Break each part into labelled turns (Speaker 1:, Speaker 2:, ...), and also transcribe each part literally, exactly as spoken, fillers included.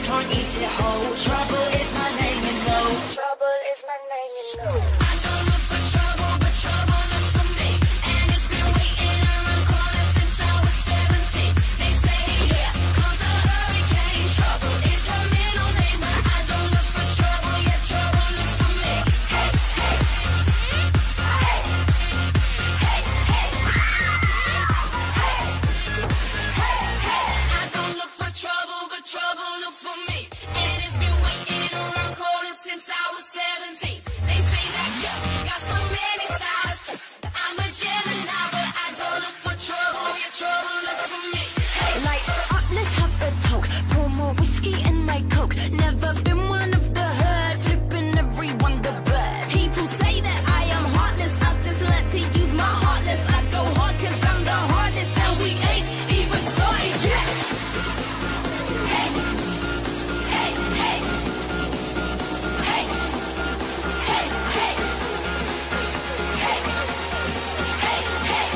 Speaker 1: can't eat it whole. Trouble is my name, you know. Trouble is my name, you know. I don't look for trouble, but trouble looks for me. And it's been waiting around corners since I was seventeen. They say here comes a hurricane. Trouble is her middle name, but I don't look for trouble, yeah, trouble looks for me. Hey, hey, hey, hey, hey, hey, hey, hey. I don't look for trouble, but trouble looks for me. And it's been waiting around corners since I was seventeen. They say that girl got so many sides. I'm a Gemini, but I don't look for trouble, yeah, trouble looks for me. Hey, lights up, let's have a talk. Pour more whiskey in my coke. Never been one of the herd, flipping everyone the bird. People say that I am heartless, I'll just let to use my heartless. I go hard cause I'm the hardest, and we ain't even started yet. Hey, hey, hey, hey, hey, hey, hey, hey, hey,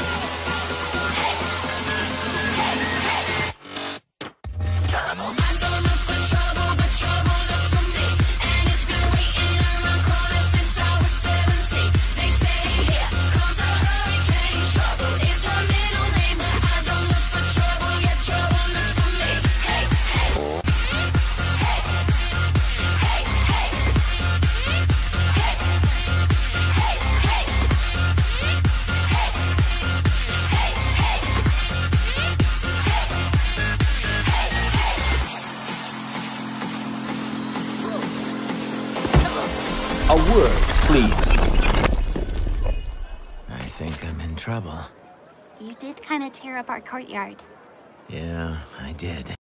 Speaker 1: trouble. I don't look for trouble, but trouble looks for me. And it's been waiting around corners since I was seventeen. They say here comes a hurricane. Trouble is her middle name, but I don't look for trouble, yeah, trouble looks for me. Hey, hey, hey, hey, hey, hey, hey, hey, hey,
Speaker 2: A word, please.
Speaker 3: I think I'm in trouble.
Speaker 4: You did kind of tear up our courtyard.
Speaker 3: Yeah, I did.